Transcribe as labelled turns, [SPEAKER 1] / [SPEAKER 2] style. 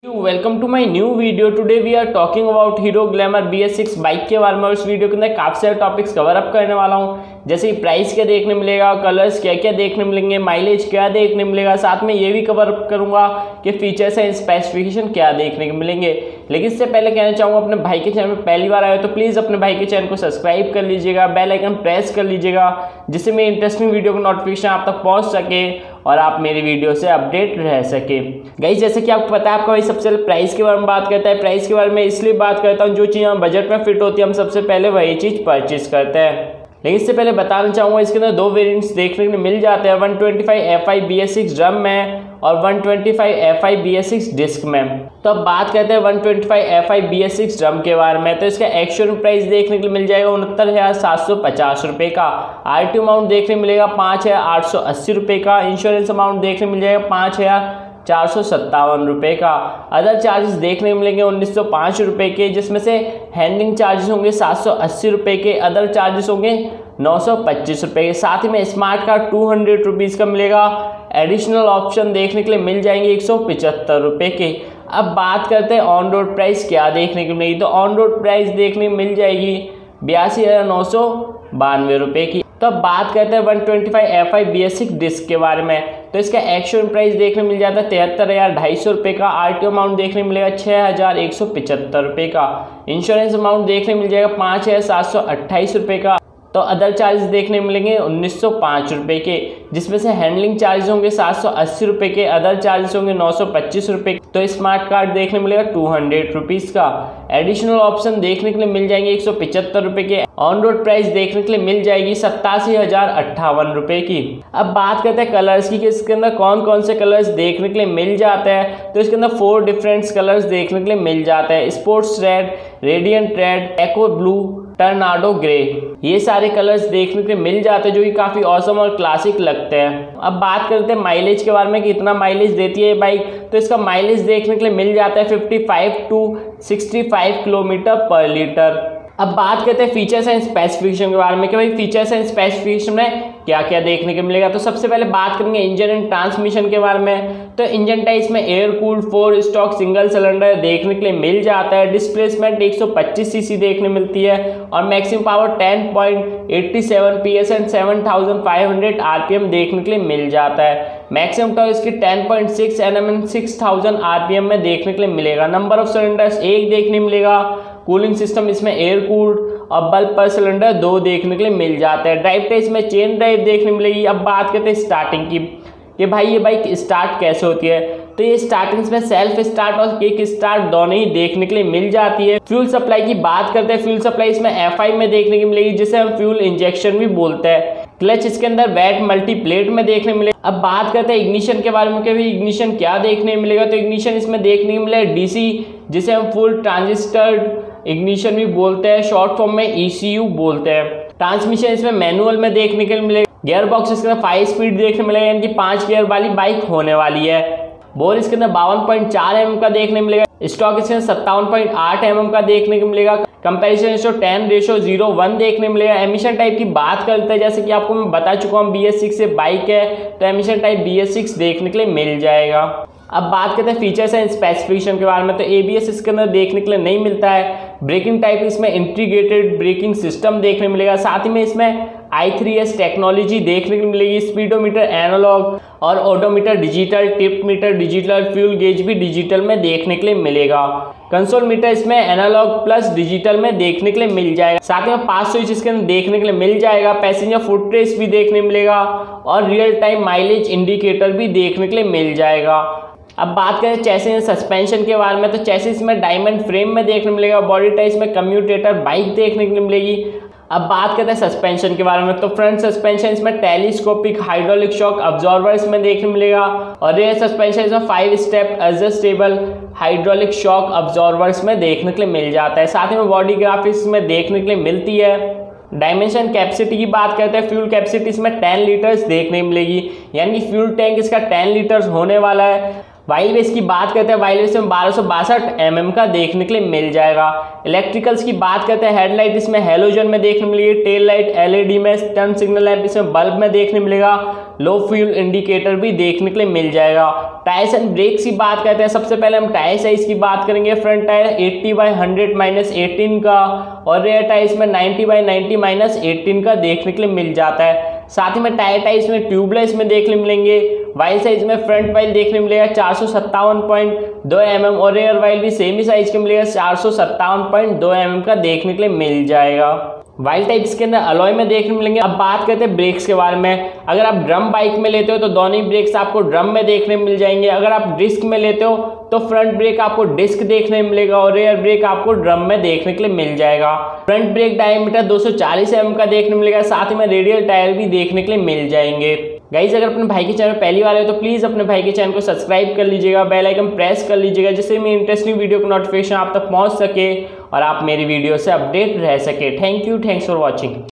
[SPEAKER 1] Welcome to my new video. Today we are talking about Hero Glamour BS6 bike के बारे में। और इस वीडियो के अंदर काफ़ी सारे टॉपिक्स कवर अप करने वाला हूं, जैसे प्राइस क्या देखने मिलेगा, कलर्स क्या क्या देखने मिलेंगे, माइलेज क्या देखने मिलेगा, साथ में ये भी कवर अप करूंगा कि फीचर्स एंड स्पेसिफिकेशन क्या देखने को मिलेंगे। लेकिन इससे पहले कहना चाहूँगा, अपने भाई के चैनल में पहली बार आए हो तो प्लीज़ अपने भाई के चैनल को सब्सक्राइब कर लीजिएगा, बेल आइकन प्रेस कर लीजिएगा, जिससे मेरी इंटरेस्टिंग वीडियो का नोटिफिकेशन आप तक पहुँच सके और आप मेरी वीडियो से अपडेट रह सके। गाइस, जैसे कि आपको पता है, आपका भाई सबसे पहले प्राइस के बारे में बात करता है। प्राइस के बारे में इसलिए बात करता हूँ, जो चीज़ हम बजट में फिट होती है हम सबसे पहले वही चीज़ परचेज करते हैं। लेकिन इससे पहले बताना चाहूँगा, इसके अंदर दो वेरिएंट्स देखने को मिल जाते हैं, 125 Fi BS6 ड्रम में और 125 Fi BS6 डिस्क में। तो अब बात करते हैं 125 Fi BS6 ड्रम के बारे में। तो इसका एक्चुअल प्राइस देखने को मिल जाएगा 69,750 रुपये का। RTO अमाउंट देखने मिलेगा 5,880 रुपये का। इंश्योरेंस अमाउंट देखने मिल जाएगा 5,457 रुपये का। अदर चार्जेस देखने मिलेंगे 1,905 रुपये के, जिसमें से हैंडलिंग चार्जेस होंगे 780 रुपये के, अदर चार्जेस होंगे 925 रुपये के। साथ ही में स्मार्ट कार्ड 200 रुपीज़ का मिलेगा। एडिशनल ऑप्शन देखने के लिए मिल जाएंगे 175 रुपये के। अब बात करते हैं ऑन रोड प्राइस क्या देखने को मिलेगी। तो ऑन रोड प्राइस देखने को मिल जाएगी 82,992 रुपये की। तो अब बात करते हैं 125 Fi BS6 डिस्क के बारे में। तो इसका एक्चुअल प्राइस देखने मिल जाता है 73,250 रुपये का। RTO अमाउंट देखने मिलेगा 6,175 रुपये का। इंश्योरेंस अमाउंट देखने मिल जाएगा 5,728 रुपये का। तो अदर चार्जेस देखने मिलेंगे 1,905 रुपये के, जिसमें से हैंडलिंग चार्जेस होंगे 780 रुपये के, अदर चार्जेस होंगे 925 रुपये। तो स्मार्ट कार्ड देखने मिलेगा 200 रुपीज़ का। एडिशनल ऑप्शन देखने के लिए मिल जाएंगे 175 रुपये के। ऑन रोड प्राइस देखने के लिए मिल जाएगी 87,058 रुपये की। अब बात करते हैं कलर्स की, कि इसके अंदर कौन कौन से कलर्स देखने के लिए मिल जाते हैं। तो इसके अंदर 4 डिफरेंट कलर्स देखने के लिए मिल जाते हैं। Sports red, radiant red, eco blue, tornado grey, ये सारे कलर्स देखने के लिए मिल जाते हैं, जो कि काफ़ी ऑसम और क्लासिक लगते हैं। अब बात करते हैं माइलेज के बारे में, कि कितना माइलेज देती है बाइक। तो इसका माइलेज देखने के लिए मिल जाता है 55 to 65 किलोमीटर पर लीटर। अब बात करते हैं फीचर्स एंड स्पेसिफिकेशन के बारे में, कि भाई फीचर्स एंड स्पेसिफिकेशन में क्या क्या देखने को मिलेगा। तो सबसे पहले बात करेंगे इंजन एंड ट्रांसमिशन के बारे में। तो इंजन टाइप में air cooled 4 stroke single cylinder देखने के लिए मिल जाता है। डिस्प्लेसमेंट 125 सीसी देखने मिलती है और मैक्सिमम पावर 10.87 PS एंड 7,500 RPM देखने के लिए मिल जाता है। मैक्सिमम टॉर्क इसकी 10.6 Nm एंड 6,000 RPM में देखने के लिए मिलेगा। नंबर ऑफ सिलेंडर्स 1 देखने मिलेगा। कूलिंग सिस्टम इसमें एयर कूल्ड और बल्ब पर सिलेंडर 2 देखने के लिए मिल जाता है। ड्राइव टाइप में चेन ड्राइव देखने मिलेगी। अब बात करते हैं स्टार्टिंग की, कि भाई ये बाइक स्टार्ट कैसे होती है। तो ये स्टार्टिंग में सेल्फ स्टार्ट और किक स्टार्ट दोनों ही देखने के लिए मिल जाती है। फ्यूल सप्लाई की बात करते हैं। फ्यूल सप्लाई इसमें FI में देखने की मिलेगी, जिसे हम फ्यूल इंजेक्शन भी बोलते हैं। क्लच इसके अंदर वैट मल्टी प्लेट में देखने मिलेगा। अब बात करते हैं इग्निशन के बारे में, कि भाई इग्निशन क्या देखने मिलेगा। तो इग्निशन इसमें देखने को मिलेगा DC, जिसे हम फुल ट्रांजिस्टर इग्निशन भी बोलते हैं, शॉर्ट फॉर्म में ECU बोलते हैं। ट्रांसमिशन इसमें मैनुअल में देखने के लिए मिलेगा। गियर बॉक्स इसके अंदर 5 स्पीड देखने मिलेगा, यानी कि 5 गियर वाली बाइक होने वाली है। बोर इसके अंदर 52.4 mm का देखने मिलेगा। स्टॉक इसके अंदर 57.8 mm का देखने को मिलेगा। कंपैरिजन रेशो 10:0:1 देखने मिलेगा। एमिशन टाइप की बात करते हैं, जैसे कि आपको मैं बता चुका हूँ BS6 से बाइक है, तो एमिशन टाइप BS6 देखने के लिए मिल जाएगा। अब बात करते हैं फीचर्स एंड स्पेसिफिकेशन के बारे में। तो ABS इसके अंदर देखने के लिए नहीं मिलता है। ब्रेकिंग टाइप इसमें इंटीग्रेटेड ब्रेकिंग सिस्टम देखने मिलेगा। साथ ही में इसमें i3S टेक्नोलॉजी देखने को मिलेगी। स्पीडोमीटर एनालॉग और odometer digital, trip meter digital, fuel gauge भी डिजिटल में देखने के लिए मिलेगा। कंसोल मीटर इसमें एनालॉग प्लस डिजिटल में देखने के लिए मिल जाएगा। साथ ही में 5 स्विच इसके अंदर देखने के लिए मिल जाएगा। पैसेंजर फुट ट्रेस भी देखने मिलेगा और रियल टाइम माइलेज इंडिकेटर भी देखने के लिए मिल जाएगा। अब बात करें चेसिस एंड सस्पेंशन के बारे में। तो चेसिस में डायमंड फ्रेम में देखने मिलेगा। बॉडी टाइप में कम्यूटेटर बाइक देखने के लिए मिलेगी। अब बात करते हैं सस्पेंशन के बारे में। तो फ्रंट सस्पेंशन इसमें टेलीस्कोपिक हाइड्रोलिक शॉक अब्जॉर्बर इसमें देखने मिलेगा और रियर सस्पेंशन इसमें 5 step adjustable hydraulic shock absorbers में देखने के लिए मिल जाता है। साथ ही में बॉडी ग्राफिक्स में देखने के लिए मिलती है। डायमेंशन कैपेसिटी की बात करते हैं। फ्यूल कैपेसिटी इसमें 10 लीटर्स देखने मिलेगी, यानी कि फ्यूल टैंक इसका 10 लीटर्स होने वाला है। व्हाइल बेस की बात करते हैं। व्हाइल बेस में 1262 mm का देखने के लिए मिल जाएगा। इलेक्ट्रिकल्स की बात करते हैं। हेडलाइट इसमें हेलोजन में देखने मिलेगी। टेल लाइट LED में, टर्न सिग्नल लैंप इसमें बल्ब में देखने मिलेगा। लो फ्यूल इंडिकेटर भी देखने के लिए मिल जाएगा। टायर्स एंड ब्रेक्स की बात करते हैं। सबसे पहले हम टायर साइज की बात करेंगे। फ्रंट टायर 80/100-18 का और रेयर टायर्स में 90/90-18 का देखने के लिए मिल जाता है। साथ ही में टायर टाइप्स में ट्यूबलेस में देखने मिलेंगे। वाइल साइज में फ्रंट वाइल देखने मिलेगा 457.2 mm और रेयर वाइल भी सेम ही साइज का मिलेगा 457.2 mm का देखने के लिए मिल जाएगा। वाइल टाइप्स के अंदर अलॉय में देखने मिलेंगे। अब बात करते हैं ब्रेक्स के बारे में। अगर आप ड्रम बाइक में लेते हो तो दोनों ही ब्रेक्स आपको ड्रम में देखने मिल जाएंगे। अगर आप डिस्क में लेते हो तो फ्रंट ब्रेक आपको डिस्क देखने मिलेगा और रेयर ब्रेक आपको ड्रम में देखने के लिए मिल जाएगा। फ्रंट ब्रेक डायमीटर 240 mm का देखने मिलेगा। साथ ही में रेडियल टायर भी देखने के लिए मिल जाएंगे। गाइज अगर अपने भाई के चैनल पहली बार है तो प्लीज़ अपने भाई के चैनल को सब्सक्राइब कर लीजिएगा, बेल आइकन प्रेस कर लीजिएगा, जिससे मेरी इंटरेस्टिंग वीडियो का नोटिफिकेशन आप तक पहुंच सके और आप मेरी वीडियो से अपडेट रह सके। Thank you, thanks for watching.